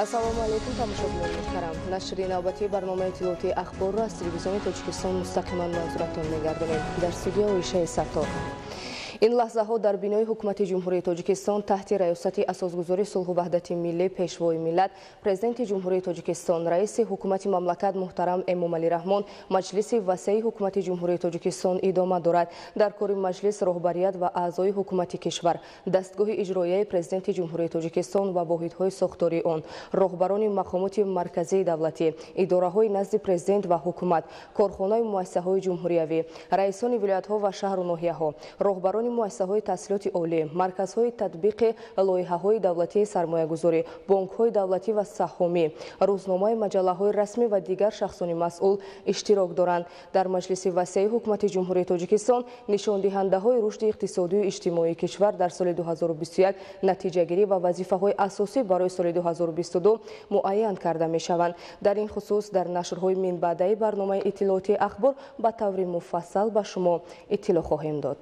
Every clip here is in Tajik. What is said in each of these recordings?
ассалому алайкум тамошобинон муҳтарам. Нашри навбати барномаи иттилоъоти ахборро аз телевизиони Тоҷикистон мустақиман манзуратон мегардонем. Дар студио Оишаи Саттор. ин лаҳзаҳо дар бинои ҳукумати ҷумҳурии Тоҷикистон таҳти раёсати асосгузори сулҳу ваҳдати миллӣ пешвои миллат президенти ҷумҳурии Тоҷикистон раиси ҳукумати мамлакат муҳтарам Эмомалӣ Раҳмон маҷлиси васеи ҳукумати ҷумҳурии Тоҷикистон идома дорад. дар кори маҷлис роҳбарият ва аъзои ҳукумати кишвар, дастгоҳи иҷроияи президенти ҷумҳурии Тоҷикистон ва воҳидҳои сохтории он, роҳбарони мақомоти марказии давлатӣ, идораҳои назди президент ва ҳукумат, корхонаи муассисаҳои ҷумҳуриявӣ, раисони вилоятҳо ва шаҳру ноҳияҳо, роҳбарони муассисаҳои таҳсилоти олӣ, марказҳои татбиқи лоиҳаҳои давлатии сармоягузорӣ, бонкҳои давлатӣ ва саҳҳомӣ, рӯзномаи маҷаллаҳои расмӣ ва дигар шахсони масъул иштирок доранд. дар маҷлиси васеи ҳукумати ҷумҳурии Тоҷикистон нишондиҳандаҳои рушди иқтисодию иҷтимоии кишвар дар соли 2021 натиҷагирӣ ва вазифаҳои асосӣ барои соли 2022 муайян карда мешаванд. дар ин хусус дар нашрҳои минбаъдаи барномаи иттилоъоти ахбор ба таври муфассал ба шумо иттилоъ хоҳем дод.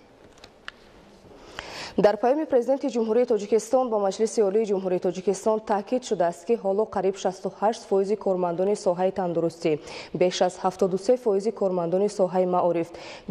дар паёми президенти ҷумҳурии Тоҷикистон ба маҷлиси олии ҷумҳурии Тоҷикистон таъкид шудааст ки ҳоло қариб 68% кормандони соҳаи тандурустӣ, беш аз 73% кормандони соҳаи маориф,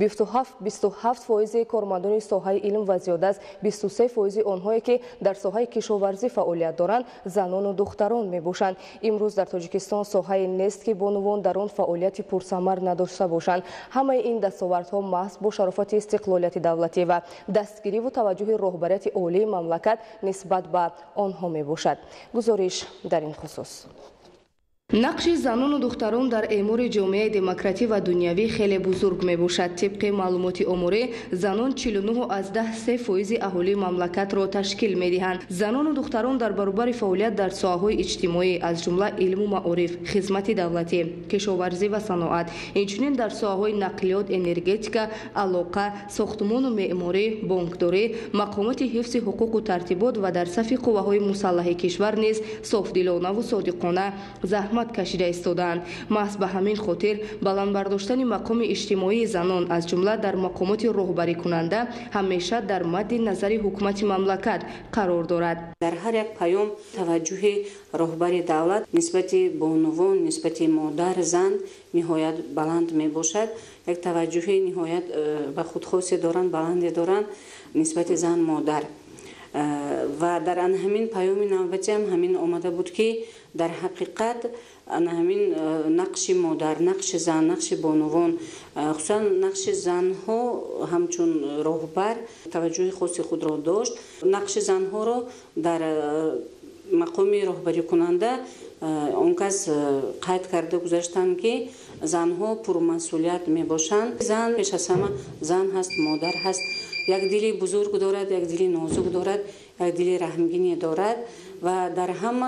27% кормандони соҳаи илм ва зиёда аз 23% онҳое ки дар соҳаи кишоварзӣ фаъолият доранд занону духтарон мебошанд. имрӯз дар Тоҷикистон соҳае нест ки бонувон дар он фаъолияти пурсамар надошта бошанд. ҳамаи ин дастовардҳо маҳз бо шарофати истиқлолияти давлатӣ ва дастгириву таваҷҷуҳи роҳбарияти олии мамлакат нисбат ба онҳо мебошад. гузориш дар ин хусус. нақши занону духтарон дар эъмори ҷомеаи демократӣ ва дунявӣ хеле бузург мебошад. тибқи маълумоти оморӣ, занон 49.3% аҳолии мамлакатро ташкил медиҳанд. занону духтарон дар баробари фаъолият дар соҳаҳои иҷтимоӣ аз ҷумла илму маориф, хизмати давлатӣ, кишоварзӣ ва саноат, инчунин дар соҳаҳои нақлиёт, энергетика, алоқа, сохтмону меъморӣ, бонкдорӣ, мақомоти ҳифзи ҳуқуқу тартибот ва дар сафи қувваҳои мусаллаҳи кишвар низ софдилонаву содиқона заҳмат кашида истодаанд. маҳз ба ҳамин хотир баландбардоштани мақоми иҷтимоии занон аз ҷумла дар мақомоти роҳбарикунанда ҳамеша дар мадди назари ҳукумати мамлакат қарор дорад. дар ҳар як паём таваҷҷуҳи роҳбари давлат нисбати бонувон, нисбати модар, зан ниҳоят баланд мебошад. як таваҷҷуҳи ниҳоят ба худхосе доранд, баланде доранд нисбати зан, модар. ва дар ҳамин паёми навбатӣ ҳам ҳамин омада буд ки дар ҳақиқат ҳамин нақши модар, нақши зан, нақши бонувон, хусусан нақши занҳо ҳамчун роҳбар таваҷҷуҳи хоси худро дошт. нақши занҳоро дар мақоми роҳбарикунанда он кас қайд карда гузаштанд ки занҳо пурмасъулият мебошанд. зан пеш аз ҳама зан ҳаст, модар ҳаст. як дили бузург дорад, як дили нозук дорад, як дили раҳмгине дорад ва дар ҳама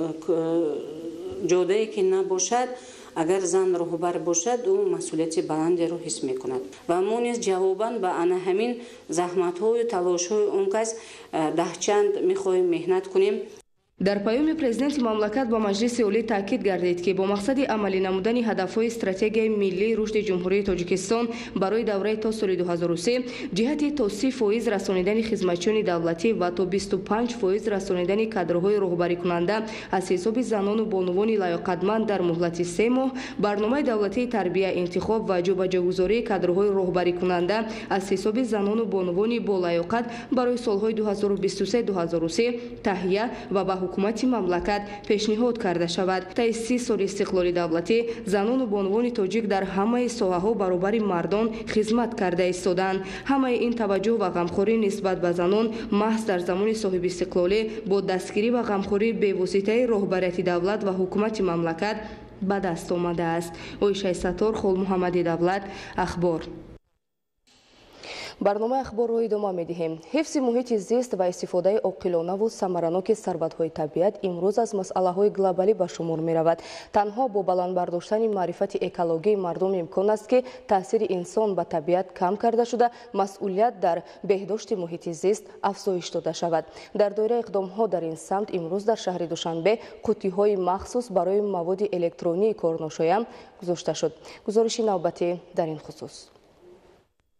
ҷодае ки набошад агар зан роҳбар бошад ӯ масъулияти баландеро ҳис мекунад ва мо низ ҷавобан ба ана ҳамин заҳматҳою талошҳои он кас даҳчанд мехоҳем меҳнат кунем. дар паёми президенти мамлакат ба маҷлиси олӣ таъкид гардид ки бо мақсади амалӣ намудани ҳадафҳои стратегияи миллии рушди ҷумҳурии Тоҷикистон барои давраи то соли 2003 ҷиҳати то 30% расонидани хизматчиёни давлатӣ ва то 25% расонидани кадрҳои роҳбарикунанда аз ҳисоби занону бонувони лаёқатманд дар муҳлати 3 моҳ барномаи давлатии тарбия, интихоб ва ҷобаҷогузории кадрҳои роҳбарикунанда аз ҳисоби занону бонувони болаёқат барои солҳои 2023-2030 таҳия ва ба ҳукумати мамлакат пешниҳод карда шавад. таи 30 соли истиқлоли давлатӣ занону бонувони тоҷик дар ҳамаи соҳаҳо баробари мардон хизмат карда истоданд. ҳамаи ин таваҷҷуҳ ва ғамхорӣ нисбат ба занон маҳз дар замони соҳибистиқлолӣ бо дастгирӣ ва ғамхории бевоситаи роҳбарияти давлат ва ҳукумати мамлакат ба даст омадааст. Оишаи Саттор, Холмуҳаммади Давлат, ахбор. барномаи ахборро идома медиҳем. ҳифзи муҳити зист ва истифодаи оқилонаву самараноки сарватҳои табиат имрӯз аз масъалаҳои глобалӣ ба шумор меравад. танҳо бо баландбардоштани маърифати экологии мардум имкон аст ки таъсири инсон ба табиат кам карда шуда масъулият дар беҳдошти муҳити зист афзоиш дода шавад. дар доираи иқдомҳо дар ин самт имрӯз дар шаҳри Душанбе қуттиҳои махсус барои маводи электронии корношоям гузошта шуд. гузориши навбатӣ дар ин хусус.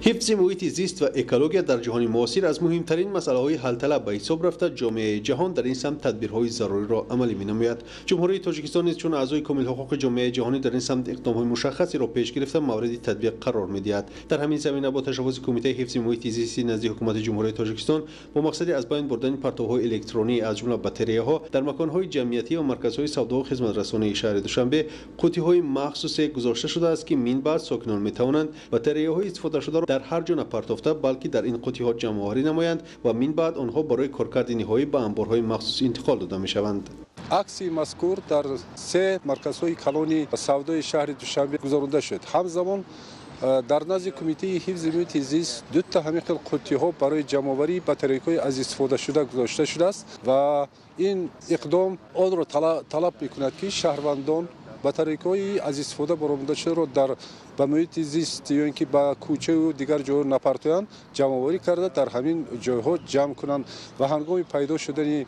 حفظ محیط زیست و اکولوژی در جهان معاصر از مهمترین مسائل حل طلب به حساب رفته. جامعه جهان در این سمت تدبیرهای ضروری را عملی می‌نماید. جمهوری تاجیکستان نیز چون اعضای کامل حقوق جامعه جهانی در این سمت اقدام‌های مشخصی را پیش گرفته مورد تطبیق قرار می‌دهد. در همین زمینه با تشبث کمیته حفظ محیط زیست نزد حکومت جمهوری تاجیکستان با مقصد از بین بردن پرتوهای الکترونی از جمله باتری‌ها در مکان‌های جمعیتی و مرکزهای سودا و خدمات رسانی شهر دوشنبه قوطی‌های مخصوص گذاشته شده است که من بعد ساکنان می‌توانند باتری‌های استفاده شده را در هر جا نپرتافته بلکه در این قوطی‌ها جمع‌آوری نمایند و من بعد آنها برای کارکرد نهایی به انبارهای مخصوص انتقال داده می‌شوند. عکس مذکور در 3 مرکزهای کلانی سودای شهر دوشنبه گذارنده شد. همزمان در نزد کمیته حفظ محیط زیست 2 تا همین قوطی‌ها برای جمع‌آوری باتری‌های از استفاده شده گذاشته شده است و این اقدام آن را طلب می‌کند که شهروندان باتری‌های از استفاده برآورده شده را در به محیط زیست یا اینکه به کوچه و دیگر جاها نپرتایند جمع‌آوری کرده در همین جاها جمع کنند و هنگام پیدا شدن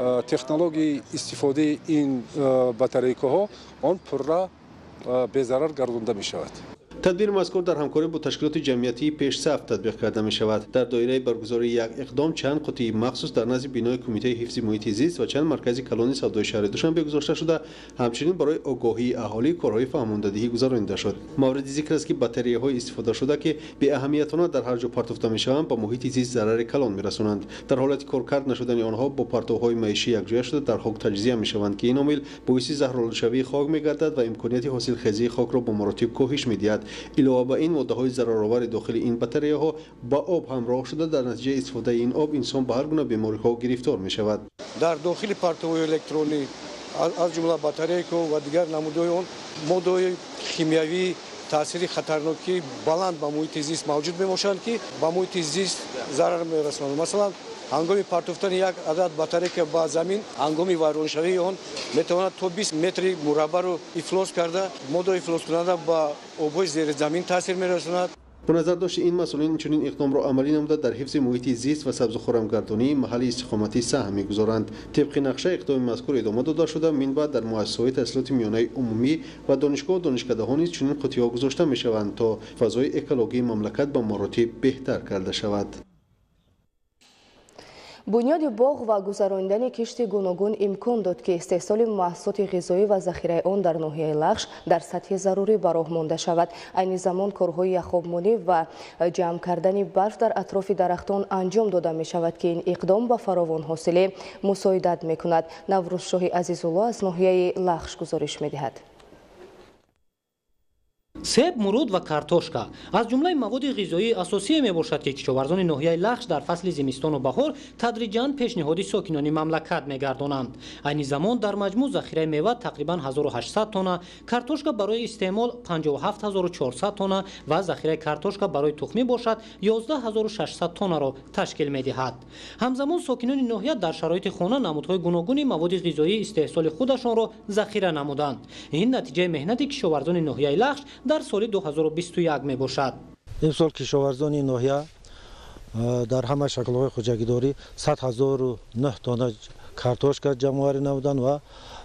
تکنولوژی استفاده این باتری‌ها آن پره به ضرر گردانده می‌شود. تدبیر مذکور در همکاری با تشکیلات جمعیتی پیش صف تطبیق کرده می شود. در دایره برگزاری یک اقدام چند قوطی مخصوص در نزد بینای کمیته حفظ محیط زیست و چند مرکزی کلانی سودای شهر دوشنبه گذاشته شده. همچنین برای آگاهی اهالی کارهای فهماندهی گذرانده شد. مورد ذکر است که باتری‌های استفاده شده که به اهمیتانه در هر جا پرتافته می شوند با محیط زیست ضرر کلان می رسانند. در حالت کارکرد نشدن آنها با پرتوهای معیشی یکجا شده در خاک تجزیه می شوند که این عامل باعث زهرآلودشوی خاک می گردد و امکانیت حاصلخیزی خاک را به مراتب کاهش می دهد. علاوه بر این ماده‌های ضررآور داخل این باتری‌ها با آب همراه شده در نتیجه استفاده این آب انسان به هر گونه بیماری‌ها گرفتار می‌شود. در داخل پرتوهای الکترونی از جمله باتری‌ها و دیگر نمودهای آن ماده‌های شیمیایی تاثیر خطرناکی بلند به محیط زیست موجود میباشند که به محیط زیست ضرر می‌رسانند. مثلا هنگام پرتافتن یک عدد باتری که با زمین هنگام ویرانشوی آن میتواند تا 20 متر مربع رو افلاس کرده ماده افلاس کننده با آب‌های زیر زمین تاثیر می‌رساند. با نظر داشت این مسئولین چنین اقدام را عملی نموده در حفظ محیط زیست و سبز و خرمگردانی محل استقامتی سهم می‌گذارند. طبق نقشه اقدام مذکور ادامه داده شده من بعد در مؤسسه‌های تحصیلات میانه عمومی و دانشگاه و دانشکده‌ها نیز چنین قوطی‌ها گذاشته می‌شوند تا فضای اکولوژی مملکت به مراتب بهتر کرده شود. بنیاد باغ و گذراندن کشت گوناگون امکان داد که استحصال محصولات غذایی و ذخیره آن در ناحیه لخش در سطح ضروری به راه مانده شود. عین زمان کارهای یخابمانی و جمع کردن برف در اطراف درختان انجام داده می شود که این اقدام به فراوان حاصله مساعدت می کند. نوروز شاه عزیزالله از ناحیه لخش گزارش می دهد. سیب، مرود و کارتوشکا از جمله مواد غذایی اساسی میباشد که کشاورزان ناحیه لخش در فصل زمستان و بهار تدریجاً پیشنهاد ساکنان مملکت میگردانند. عین زمان در مجموع ذخیره میوه تقریباً 1800 تن، کارتوشکا برای استعمال 57400 تن و ذخیره کارتوشکا برای تخمی باشد 11600 تن را تشکیل میدهد. همزمان ساکنان ناحیه در شرایط خانه نمودهای گوناگون مواد غذایی استحصال خودشان را ذخیره نمودند. این نتیجه مهنت کشاورزان ناحیه لخش در سال 2021 می باشد. امسال کشاورزان ناحیه در همه شکل‌های خوجگیداری 100,009 تن کارتوشکا جمع‌آوری نمودند و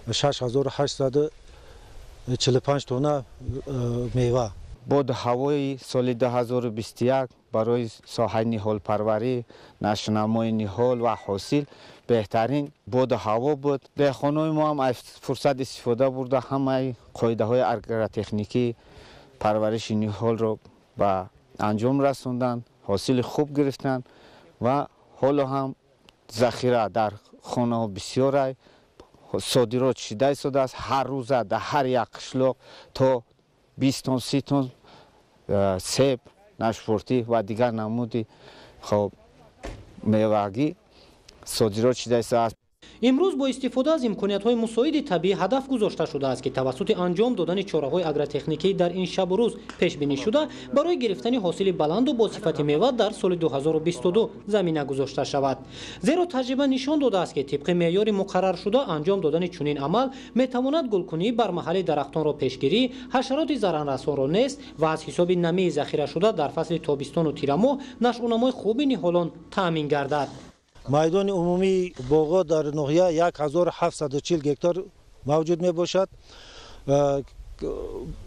6845 تن میوه. بود هوای سال 2021 برای ساحه نهال پروری، نشونمای نهال و حاصل بهترین بود هوا بود. در خانه ما هم فرصت استفاده برده همه قاعده های اگرتکنیکی پرورش نهال را به انجام رسوندن، حاصل خوب گرفتن و حالا هم ذخیره در خانه ها بسیار صادرات شده شده است. هر روز در هر یک قشلاق تا 20 تن 30 تن سیب، نشپورتی و دیگر نمودی خب میوه‌گی صادرات شده است. امروز با استفاده از امکانیت‌های مساعد طبیعی هدف گذاشته شده است که توسط انجام دادن چاره‌های اگرتکنیکی در این شب و روز پیش بینی شده برای گرفتن حاصل بلند و با صفت میوه در سال 2022 زمینه گذاشته شود. زیرا تجربه نشان داده است که طبق معیار مقرر شده انجام دادن چنین عمل میتواند گلکنی بر محل درختان را پیشگیری، حشرات ضرررسان را نیست و از حساب نمی ذخیره شده در فصل تابستان و تیر ماه نشأونمای خوب نهالان تامین گردد. میدان عمومی باغ در ناحیه 1740 هکتار موجود می باشد.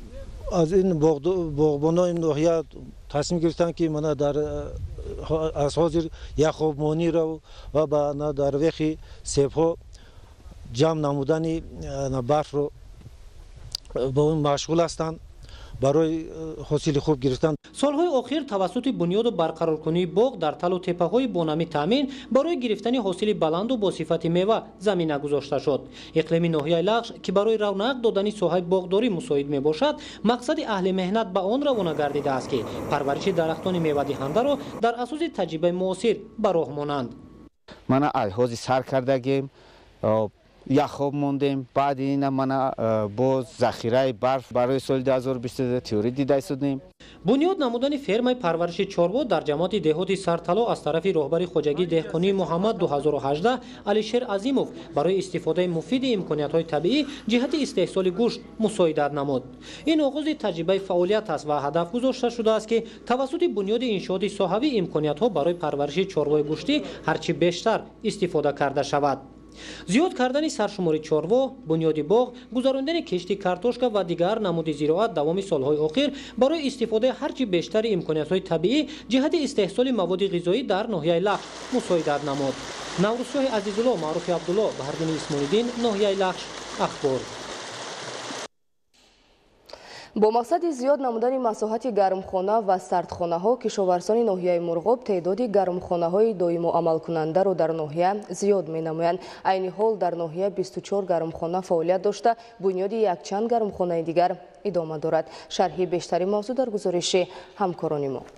از این باغبانان ناحیه تصمیم گرفتن که من در از حاضر یک خوابمانی را و در وقت سیب‌ها جمع نمودن برف رو با اون مشغول هستند برای حاصل خوب گرفتن. سالهای اخیر توسط بنیاد و برقرارکنی باغ در تل و تپه‌های بانامی تامین برای گرفتن حاصل بلند و با صفت میوه زمینه گذاشته شد. اقلیم ناحیه لخش که برای رونق دادن ساحه باغداری مساعد می باشد، مقصد اهل مهنت به آن روانه گردیده است که پرورش درختان میوه دهنده را در اساس تجربه معاصر به راه مانند. من الحاظ سر کردگیم یک خواب موندیم. بعد این من باز ذخیره برف برای سال 2023 تئوری دیده شدیم. بنیاد نمودن فرمای پرورش چاروا در جماعت دهات سرطلا از طرف رهبر خوجگی دهقانی محمد 2018 علیشیر عظیموف برای استفاده مفید امکانیت‌های طبیعی جهت استحصال گوشت مساعدت نمود. این آغاز تجربه فعالیت است و هدف گذاشته شده است که توسط بنیاد انشاءات صحوی امکانیت‌ها برای پرورش چاروای گوشتی هرچی بیشتر استفاده کرده شود. زیاد کردن سرشماری چاروا، بنیاد باغ، گذراندن کشتی کارتوشکا و دیگر نمود زراعت دوام سالهای اخیر برای استفاده هرچی بیشتر امکانیت‌های طبیعی جهت استحصال مواد غذایی در ناحیه لخش مساعدت نمود. نوروزشاه عزیزالله معروف عبدالله بهردین اسماعیل‌دین، ناحیه لخش، اخبار. با مقصد زیاد نمودن مساحت گرمخانه و سردخانه ها، کشاورزان ناحیه مرغاب تعداد گرمخانه های دائم و عمل کننده را در ناحیه زیاد می نمایند. عین حال در ناحیه 24 گرمخانه فعالیت داشته، بنیاد یک چند گرمخانه دیگر ادامه دارد. شرح بیشتری موضوع در گزارش همکاران ما.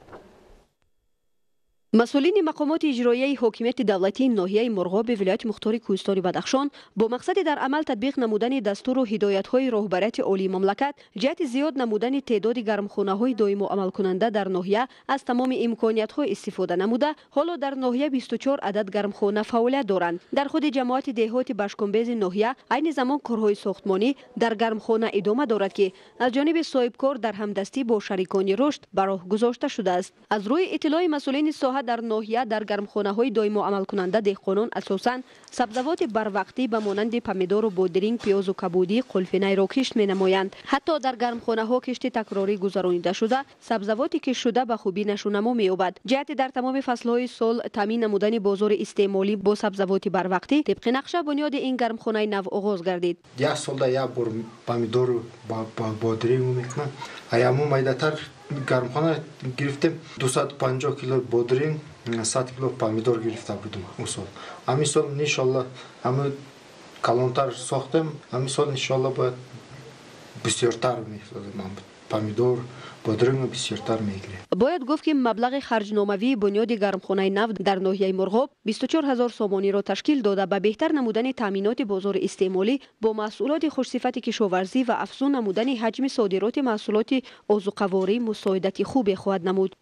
مسئولین مقامات اجرایی حاکمیت دولتی ناحیه مرغاب ولایت مختار کوهستان بدخشان با مقصد در عمل تطبیق نمودن دستور و هدایت‌های راهبریت عالی مملکت جهت زیاد نمودن تعداد گرمخانه‌های دائم و عمل کننده در ناحیه از تمام امکانیت‌ها استفاده نموده، حالا در ناحیه 24 عدد گرمخانه فعالیت دارند. در خود جماعت دهات بشکمبیز ناحیه عین زمان کارهای ساختمانی در گرمخانه ادامه دارد که از جانب صاحبکار در همدستی با شریکان رشد به راه گذاشته شده است. از روی اطلاع مسئولین ساحه در ناحیه در گرمخانه‌های دائم و عمل کننده دهقانان اساساً سبزوات بروقتی به مانند پمیدور و بادرینگ، پیاز و کبودی، قلفینه را کشت می‌نمایند. حتی در گرمخانه‌ها کشت تکراری گذرانیده شده، سبزواتی که شده به خوبی نشونما می‌یابد. جهت در تمام فصل‌های سال تامین نمودن بازار استعمالی با سبزوات بروقتی طبق نقشه بنیاد این گرمخانه نو آغاز گردید. یک سال یک بار پمیدور با بادرینگ می‌کنن. ایامو مایداتر گرمخانه گرفتیم 250 کیلو بادرینگ 100 کیلو پمیدور گرفته بودیم اون سال. همین سال انشالله همه کلانتر ساختیم. همین سال انشالله باید بسیارتر می‌سازیم. پمیدور بادرینگ بسیارتر میگیره. باید گفت که مبلغ خرجناموی بنیاد گرمخانه نو در ناحیه مرغاب 24000 سامانی را تشکیل داده به بهتر نمودن تامینات بازار استعمالی با محصولات خوشصفت کشاورزی و افزون نمودن حجم صادرات محصولات عضوقواری مساعدت خوبی خواهد نمود.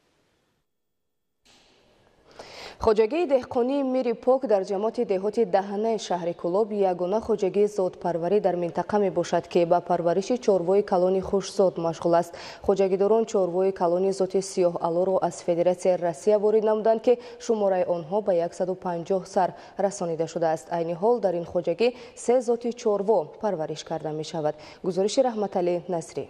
خوجگی دهقانی میری پاک در جماعت دهات دهنه شهر کلاب یگانه خوجگی زادپروری در منطقه می باشد که با پرورش چاروای کلان خوشزاد مشغول است. خوجگیداران چاروای کلان ذات سیاه الو را از فدراسیون روسیه وارد نمودند که شماره آنها به 150 سر رسانیده شده است. عین حال در این خوجگی 3 ذات چاروا پرورش کرده می شود. گزارش رحمت علی نصری.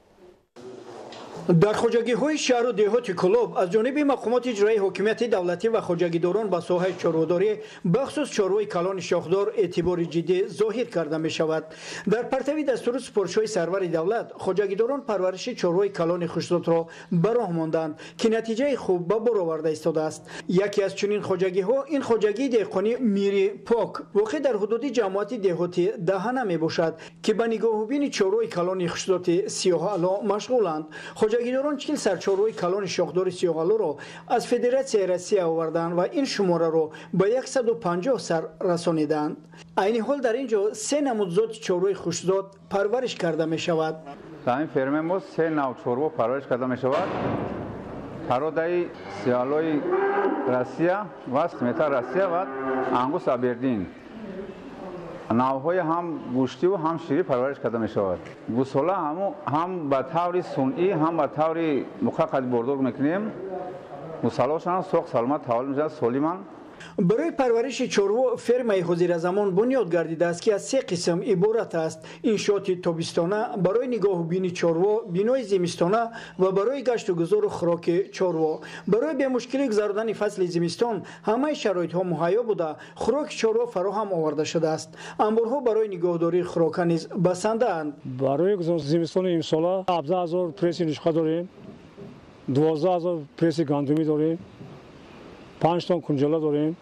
در خوجگی‌های شهر و دهات کلاب از جانب مقامات اجرایی حاکمیت دولتی و خوجگیداران به ساحه چاروداری بخصوص چاروای کلان شاخدار اعتبار جدی ظاهر کرده می شود. در پرتوی دستور سپارش‌های سرور دولت خوجگیداران پرورش چاروای کلان خوشزاد را به راه ماندند که نتیجه خوب به بار آورده ایستاده است. یکی از چنین خوجگی‌ها این خوجگی دهقانی میری پاک واقع در حدود جماعت دهات دهنه می باشد که به نگاه بین چاروای کلان خوشزاد سیاه الو مشغولند. خوجگیداران 40 سر چاروای کلان شاخدار سیاه الو را از فدراسیون روسیه آوردند و این شماره را به 150 سر رسانیدند. عین حال در اینجا 3 نمود ذات چاروای خوشزاد پرورش کرده می شود. در این فرم ما 3 نوع چاروا پرورش کرده می شود. پرودای سیاه الوی روسیه و سمتا روسیه و انگوس ابردین. نوهای هم گوشتی و هم شیری پرورش کرده می شود. گوساله هم به طور صنعی هم به طور مقعد بردار میکنیم. گوساله‌شان سوق سالمت تولید میشه سالیمان. برای پرورش چروا فرمای حضیرزمان بنیاد گردیده است که از 3 قسم عبارت است: انشاءات تابستانه، برای نگاه بینی چروا، بینای زمستانه و برای گشت و گذار خوراک چروا. برای به مشکلی گذراندن فصل زمستان همه شرایط ها مهیا بوده، خوراک چروا فراهم آورده شده است. انبارها برای نگهداری خوراک نیز بسنده اند. برای زمستان امسال 17000 پرس نشخه داریم، 12000 پرس گندمی داریم، 5 تن کنجاله داریم،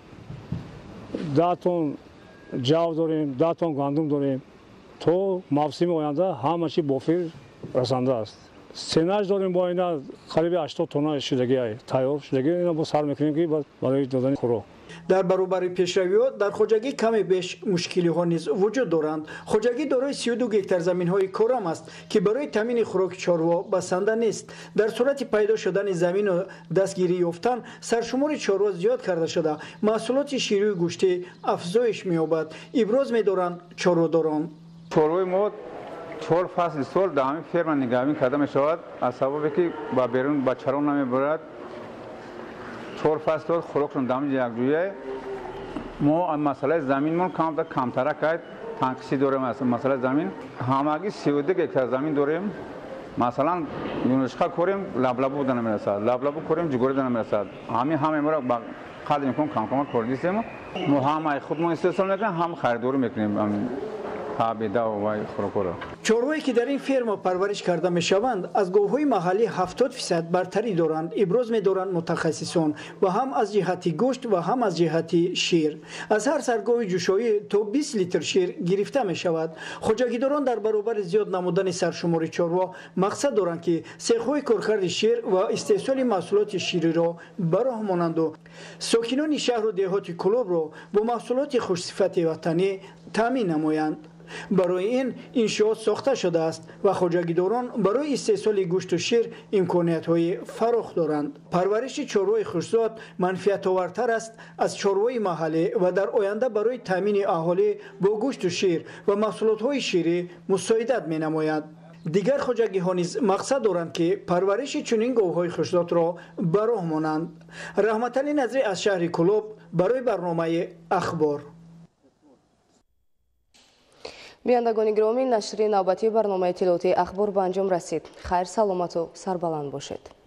10 تن جو داریم، 10 تن گندم داریم. تو موسم آینده همه چی بافیر رسانده است. سینج داریم، با اینا قریب 80 تن شدگی تیار شدگی اینا با سر میکنیم که برای دادن خوراک. در برابر پیشروی‌ها در خوجگی کمی بیش مشکلی‌ها نیز وجود دارند. خوجگی دارای 32 گکتار زمین‌های کارم است که برای تامین خوراک چروا بسنده نیست. در صورت پیدا شدن زمین و دستگیری یافتن سرشمار چروا زیاد کرده شده، محصولات شیری و گوشتی افزایش می‌یابد. ابراز می‌دارند چروداران. چروی ما 4 فصل سال در همین فرم نگهبانی کرده می‌شود، از سببی که با بیرون با چرا نمی‌برد. 4 فصل خوراکشون دامنی یک جویه. ما مسئله زمینمون کمتر کرد، تنقیسی داریم. مسئله زمین همگی 32 گکتار زمین داریم. مثلا یونشخه کوریم لبلبو بودن نمیرسد، لبلبو کوریم جگوری بودن نمیرسد. همه ما را قدر میکنم کم کردیستیم. ما همه خودمون استفاده میکنیم، هم خریداری میکنیم. چروایی که در این فرما پرورش کرده میشوند از گاوهای محلی 70% برتری دارند. ابراز می‌دارند متخصصان و هم از جهت گوشت و هم از جهت شیر. از هر سرگاوی جوشایی تا 20 لیتر شیر گرفته می شود. خوجگیداران در برابر زیاد نمودن سرشمار چروا مقصد دارند که سیخ‌های کارکرد شیر و استحصال محصولات شیری را براه مانند و ساکنان شهر و دهات کلوب را با محصولات خوشصفت وطنی تامین نمایند. برای این انشاءات ساخته شده است و خوجگیداران برای استحصال گوشت و شیر امکانیت‌های فراخ دارند. پرورش چروای خوشزاد منفعت آورتر است از چروای محلی و در آینده برای تامین اهالی با گوشت و شیر و محصولات‌های شیری مساعدت می‌نماید. دیگر خوجگی‌ها نیز مقصد دارند که پرورش چنین گاوهای خوشزاد را براه مانند. رحمتعلی نظری از شهر کلوب برای برنامه اخبار. بینندگان گرامی، نشر نوبتی برنامه اطلاعاتی اخبار به انجام رسید. خیر، سلامت و سربلند باشید.